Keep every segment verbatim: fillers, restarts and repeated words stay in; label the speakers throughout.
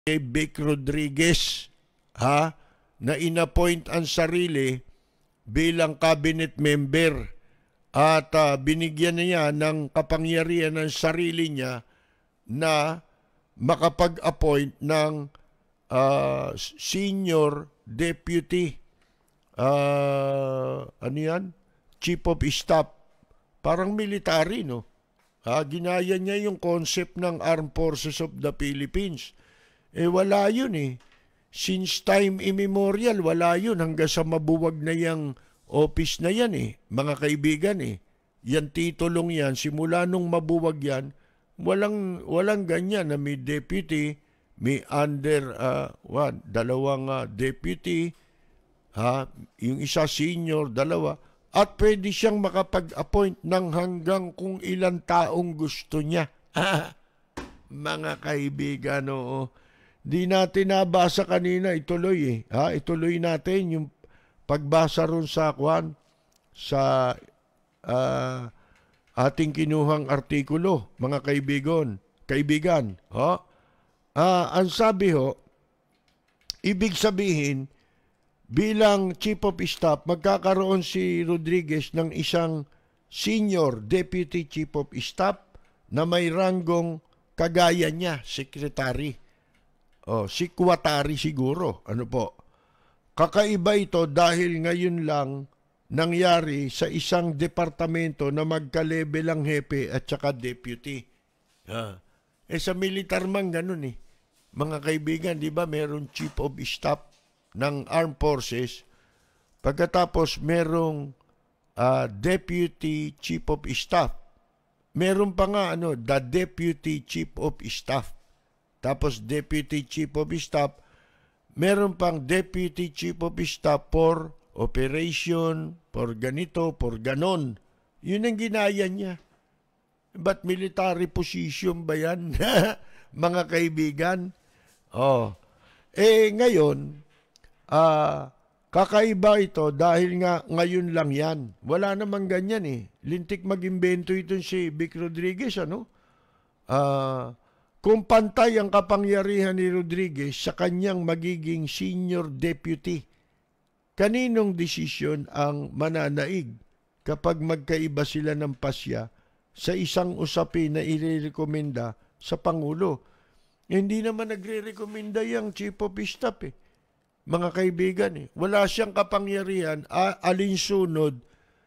Speaker 1: kay Vic Rodriguez, ha, na inappoint ang sarili bilang cabinet member at uh, binigyan niya ng kapangyarihan ng sarili niya na makapag-appoint ng uh, senior deputy uh, ano yan? Chief of Staff. Parang military, no? Ha, ginaya niya yung concept ng Armed Forces of the Philippines. Eh wala yun eh. Since time immemorial, wala yun hanggang sa mabuwag na yung office na yan eh. Mga kaibigan eh. Yan titulong yan, simula nung mabuwag yan, walang, walang ganyan na may deputy, may under, uh, one, dalawang uh, deputy, ha, yung isa senior, dalawa, at pwede siyang makapag-appoint ng hanggang kung ilang taong gusto niya. Mga kaibigan, oo. Di natin nabasa kanina, ituloy eh. Ha? Ituloy natin yung pagbasa ron sa kwan, sa uh, ating kinuhang artikulo, mga kaibigan. Kaibigan, ha? Uh, ang sabi ho, ibig sabihin, bilang Chief of Staff, magkakaroon si Rodriguez ng isang Senior Deputy Chief of Staff na may ranggong kagaya niya, Secretary. O, Sikwatari siguro. Ano po? Kakaiba ito dahil ngayon lang nangyari sa isang departamento na magka-level ang hepe at saka deputy. Ha. Eh sa militar man ganun eh. Mga kaibigan, di ba meron Chief of Staff ng Armed Forces, pagkatapos merong uh, Deputy Chief of Staff. Meron pa nga ano, the Deputy Chief of Staff. Tapos Deputy Chief of Staff, meron pang Deputy Chief of Staff for operation, for ganito, for ganon. Yun ang ginaya niya. But military position ba yan? Mga kaibigan? Oh. Eh ngayon, Uh, kakaiba ito dahil nga ngayon lang yan. Wala namang ganyan eh. Lintik mag-imbento ito si Vic Rodriguez, ano? Uh, kung pantay ang kapangyarihan ni Rodriguez sa kanyang magiging senior deputy, kaninong desisyon ang mananaig kapag magkaiba sila ng pasya sa isang usapin na irerekomenda sa Pangulo? Hindi naman nagre-rekomenda yung Chief of Staff eh. Mga kaibigan, eh, wala siyang kapangyarihan a, alinsunod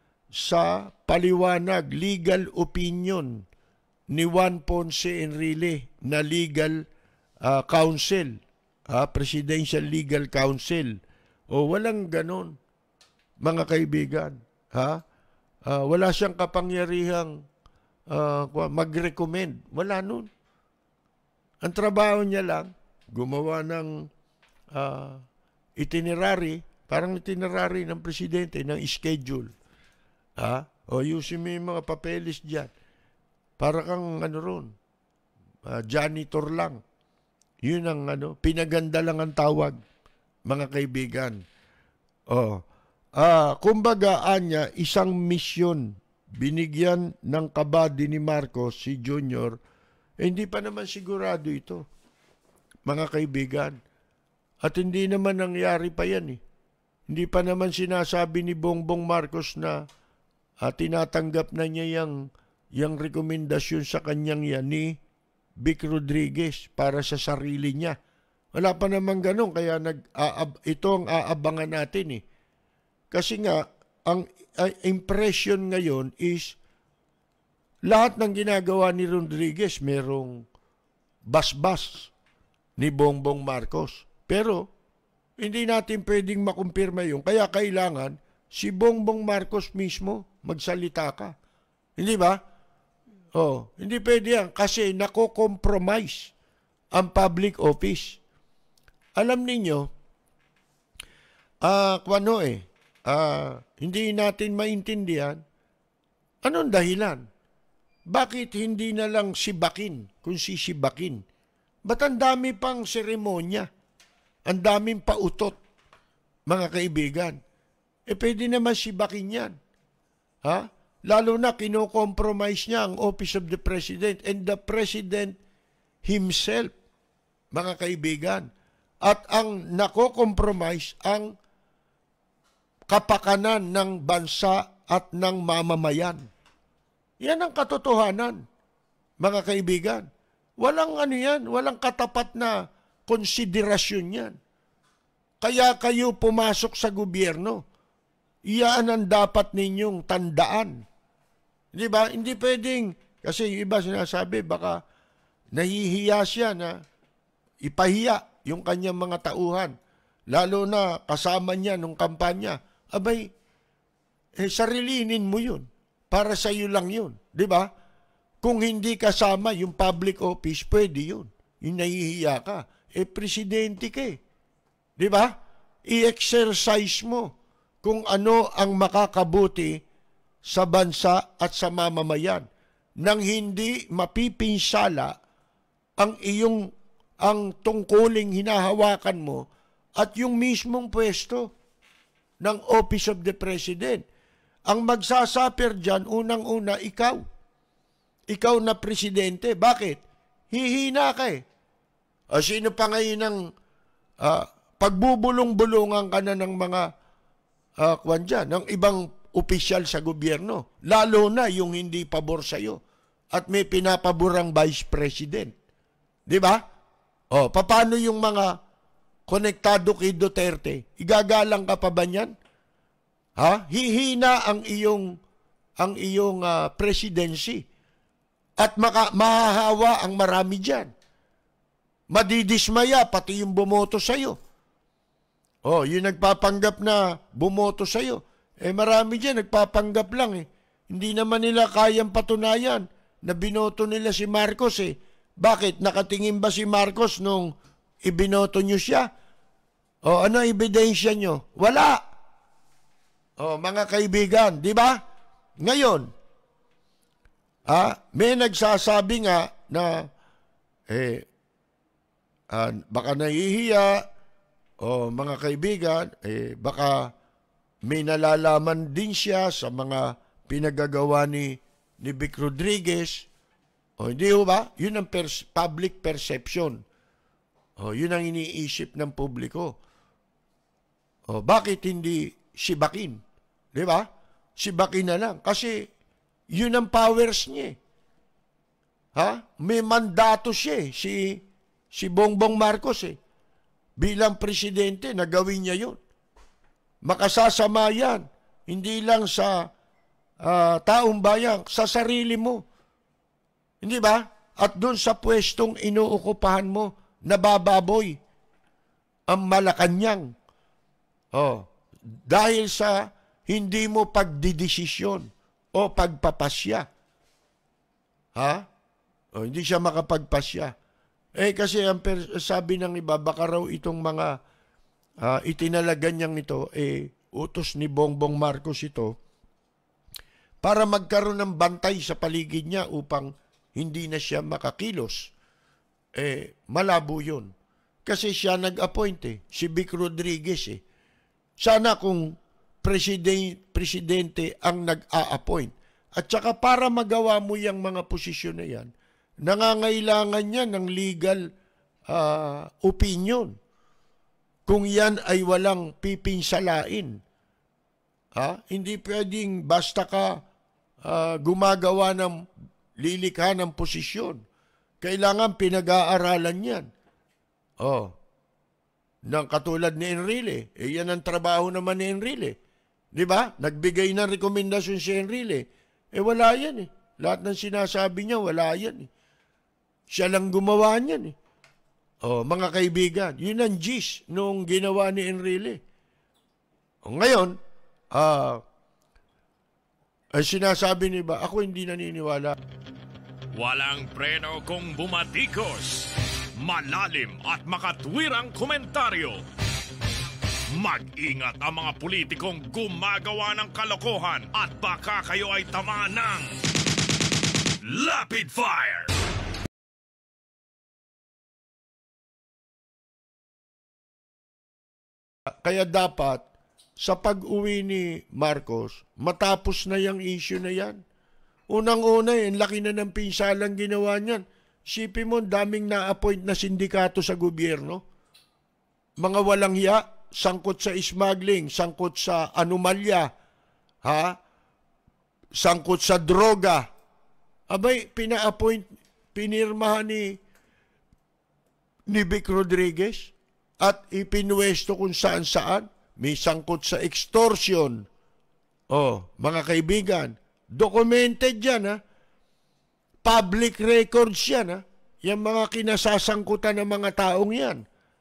Speaker 1: sa paliwanag, legal opinion ni Juan Ponce Enrile na legal uh, counsel, uh, Presidential Legal Counsel. O walang ganon, mga kaibigan. Ha? Uh, wala siyang kapangyarihang uh, mag-recommend. Wala nun. Ang trabaho niya lang, gumawa ng Uh, itinerary, parang itinerary ng presidente, ng schedule. Ha? O yusin mo yung mga papeles dyan. Para kang ano ron, uh, janitor lang. Yun ang ano, pinaganda lang ang tawag, mga kaibigan. O, uh, kumbaga, anya, isang misyon binigyan ng kabady ni Marcos, si Junior, eh, hindi pa naman sigurado ito, mga kaibigan. At hindi naman nangyari pa yan eh. Hindi pa naman sinasabi ni Bongbong Marcos na uh, tinatanggap na niya yung, yung rekomendasyon sa kanyang yan ni Vic Rodriguez para sa sarili niya. Wala pa naman ganun, kaya nag, uh, ito ang aabangan natin eh. Kasi nga, ang uh, impression ngayon is lahat ng ginagawa ni Rodriguez merong bas-bas ni Bongbong Marcos. Pero, hindi natin pwedeng makumpirma yun. Kaya kailangan, si Bongbong Marcos mismo, magsalita ka. Hindi ba? Oh, hindi pwede yan. Kasi nako-compromise ang public office. Alam ninyo, ah, uh, kwano eh, uh, hindi natin maintindihan, anong dahilan? Bakit hindi na lang sibakin kung sisibakin? Ba't ang dami pang seremonya? Ang daming pautot, mga kaibigan. Eh, pwede naman sibakin yan. Ha? Lalo na, kino-compromise niya ang Office of the President and the President himself. mga kaibigan. At ang nako-compromise ang kapakanan ng bansa at ng mamamayan. Yan ang katotohanan, mga kaibigan. Walang ano yan, walang katapat na konsiderasyon yan. Kaya kayo pumasok sa gobyerno. Iyan ang dapat ninyong tandaan. Di ba? Hindi pwedeng, kasi yung iba sinasabi, baka nahihiya siya na ipahiya yung kanyang mga tauhan. Lalo na kasama niya nung kampanya. Abay, eh, sarilinin mo yun. Para sa iyo lang yun. Di ba? Kung hindi kasama yung public office, pwede yun. Yung nahihiya ka. Eh, presidente ka eh. Di ba? I-exercise mo kung ano ang makakabuti sa bansa at sa mamamayan nang hindi mapipinsala ang iyong ang tungkuling hinahawakan mo at yung mismong pwesto ng Office of the President. Ang magsasuffer dyan, unang-una, ikaw. Ikaw na presidente. Bakit? Hihina ka eh. O, sino pa ngayon ng uh, pagbubulong-bulungan ka na ng mga uh, kwan dyan, ng ibang opisyal sa gobyerno. Lalo na yung hindi pabor sa'yo. At may pinapaborang vice president. Di ba? O, paano yung mga konektado kay Duterte? Igagalang ka pa ba niyan? Ha? Hihina ang iyong ang iyong uh, presidency. At maka, mahahawa ang marami diyan. Madidismaya pati yung bumoto sa iyo. Oh, yung nagpapanggap na bumoto sa iyo. Eh marami diyan nagpapanggap lang eh. Hindi naman nila kayang patunayan na binoto nila si Marcos eh. Bakit? Nakatingin ba si Marcos nung ibinoto niyo siya? O ano ebidensya nyo? Wala. O mga kaibigan, di ba? Ngayon, ah, may nagsasabi nga na eh, ah, baka nahihiya o mga kaibigan, eh, baka may nalalaman din siya sa mga pinagagawa ni, ni Vic Rodriguez. O hindi ho ba? Yun ang pers- public perception. O yun ang iniisip ng publiko. O, bakit hindi sibakin? Di ba? Sibakin na lang. Kasi, yun ang powers niya. Ha? May mandato siya eh. Si, si Bongbong Marcos eh. Bilang presidente, nagawin niya yun. Makasasama yan. Hindi lang sa uh, taong bayan, sa sarili mo. Hindi ba? At doon sa pwestong inuukupahan mo, nabababoy ang Malacanang. Oh, dahil sa hindi mo pagdidesisyon o pagpapasya. Ha? O, hindi siya makapagpasya. Eh kasi ang sabi ng iba, baka raw itong mga uh, itinalagan niyang ito, eh utos ni Bongbong Marcos ito, para magkaroon ng bantay sa paligid niya upang hindi na siya makakilos. Eh, malabo yun. Kasi siya nag-appoint eh, si Vic Rodriguez eh. Sana kung presidente, presidente ang nag-a-appoint. At saka para magawa mo yung mga posisyon na yan, nangangailangan niya ng legal uh, opinion. Kung yan ay walang pipinsalain. Ha? Hindi pwedeng basta ka uh, gumagawa ng lilikha ng posisyon. Kailangan pinag-aaralan yan. Oh. Nang katulad ni Enrile. Eh, yan ang trabaho naman ni Enrile. Di ba? Nagbigay ng rekomendasyon si Enrile. Eh, wala yan eh. Lahat ng sinasabi niya, wala yan eh. Siya lang gumawa niyan eh. Oh, mga kaibigan, yun ang gist nung ginawa ni Enrile. O, ngayon, ah, uh, ay sinasabi ni ba, ako hindi naniniwala.
Speaker 2: Walang preno kung bumatikos. Malalim at makatwirang komentaryo. Mag-ingat ang mga politikong gumagawa ng kalokohan at baka kayo ay tamaan ng Rapid Fire!
Speaker 1: Kaya dapat, sa pag-uwi ni Marcos, matapos na yung issue na yan. Unang-una, eh, laki na ng pinsalang ginawa niyan. Sipin mo, daming na-appoint na sindikato sa gobyerno. Mga walang hiya, sangkot sa smuggling, sangkot sa anomalya, ha? Sangkot sa droga. Abay, pina-appoint, pinirmahan ni, ni Vic Rodriguez at ipinwesto kung saan-saan. May sangkot sa extortion. Oh, mga kaibigan, documented yan, ha? Public records yan, ha? Yung mga kinasasangkutan ng mga taong yan.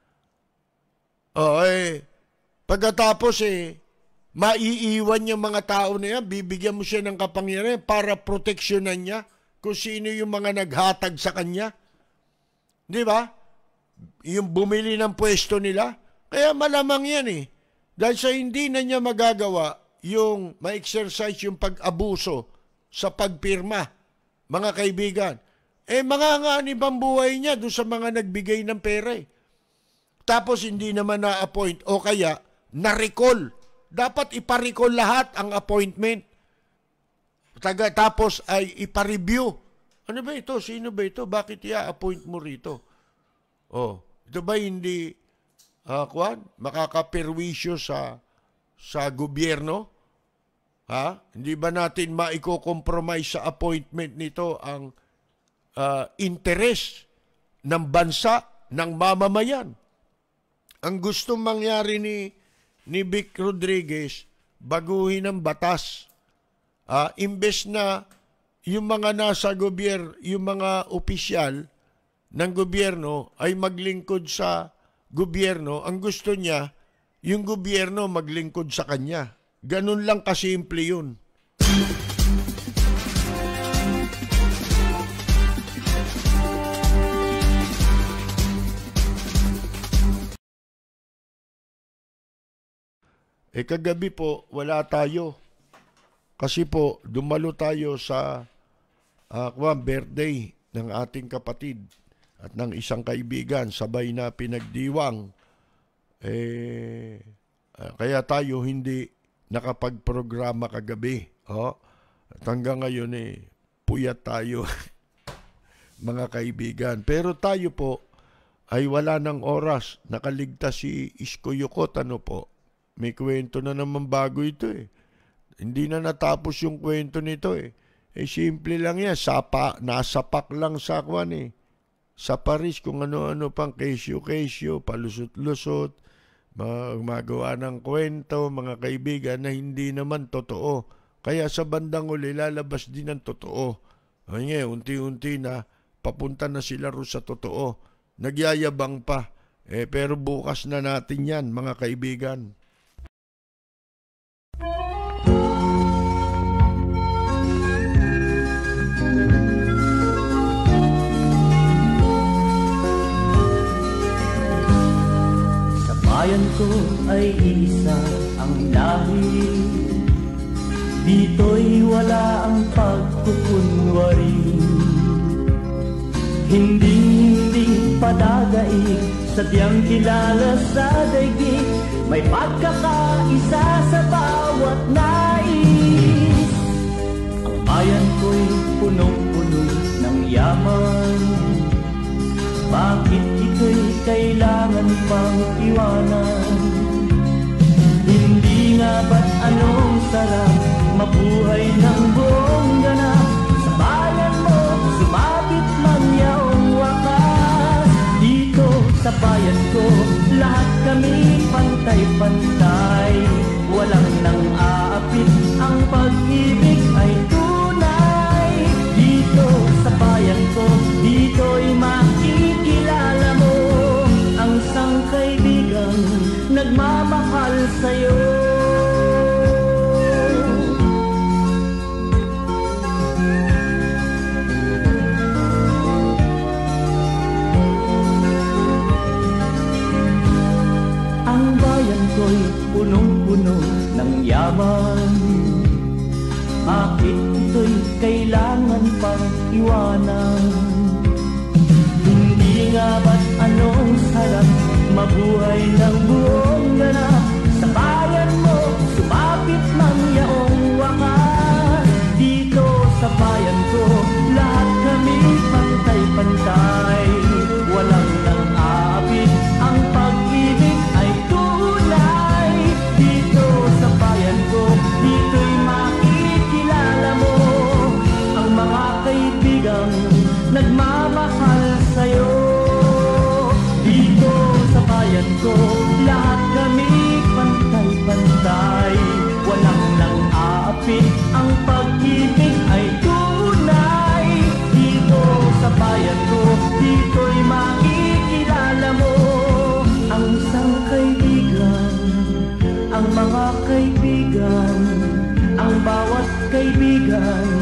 Speaker 1: O, eh, pagkatapos, eh, maiiwan yung mga tao na yan, bibigyan mo siya ng kapangyarihan para proteksyonan niya kung sino yung mga naghatag sa kanya. Di ba? Yung bumili ng pwesto nila. Kaya malamang yan, eh. Dahil sa hindi na niya magagawa yung ma-exercise yung pag-abuso sa pagpirma, mga kaibigan. Eh, manganganib ang buhay niya doon sa mga nagbigay ng pera. Eh. Tapos hindi naman na-appoint o kaya na-recall. Dapat ipa-recall lahat ang appointment. Taga, tapos ay ipa-review. Ano ba ito? Sino ba ito? Bakit i-appoint mo rito? Oh, ito ba hindi uh, kwan? Makakaperwisyo sa sa gobyerno? Ha? Hindi ba natin maiko-compromise sa appointment nito ang uh, interes ng bansa, ng mamamayan? Ang gustong mangyari ni, ni Vic Rodriguez, baguhin ang batas. Uh, imbes na yung mga nasa gobyerno, yung mga opisyal ng gobyerno ay maglingkod sa gobyerno, ang gusto niya, yung gobyerno maglingkod sa kanya. Ganun lang kasimple yun. Eh kagabi po, wala tayo. Kasi po, dumalo tayo sa uh, birthday ng ating kapatid at ng isang kaibigan, sabay na pinagdiwang. Eh, uh, kaya tayo hindi nakapagprograma kagabi. Oh. At hanggang ngayon eh, puyat tayo, mga kaibigan. Pero tayo po ay wala ng oras. Nakaligtas si Isko Yukot, ano po. May kwento na naman bago ito eh. Hindi na natapos yung kwento nito eh. Eh simple lang yan. Sapa, nasapak lang sa kwan eh. Sa Paris kung ano-ano pang kesyo-kesyo, palusot-lusot. Magawa ng kwento, mga kaibigan, na hindi naman totoo. Kaya sa bandang uli, lalabas din ang totoo. Ay, unti-unti na, papunta na sila ro sa totoo. Nagyayabang pa. Eh, pero bukas na natin yan, mga kaibigan.
Speaker 3: Bayan ko ay isa ang lahi, dito'y wala ang pagkukunwari. Hinding-hinding padagaig, sadyang kilala sa daigdig, may pagkakaisa sa bawat nais. Ang bayan ko'y punong-puno ng yaman, bakit ito'y kailangan pang iwanan? Hindi nga ba't anong sarap mabuhay ng buong ganap? Sa bayan mo, sumapit man yaong wakas. Dito sa bayan ko, lahat kami pantay-pantay. Walang nang aapit, ang pag-ibig ay tunay. Dito sa bayan ko, dito'y makikilala mo ang isang kaibigang nagmamahal sa'yo. Ang bayan ko'y punong-puno ng yaman, bakit ito'y kailangan pang iwanan? Hindi nga ba't anong sarap mabuhay ng buong ganap? Sa bayan mo, sumapit man yaong wakas. Dito sa bayan ko, lahat kami pantay-pantay. bayan ko, lahat kami pantay-pantay. Walang nang aapit, ang pag-ibig ay tunay. Dito sa bayan ko, dito'y makikilala mo ang isang kaibigan, ang mga kaibigan, ang bawat kaibigan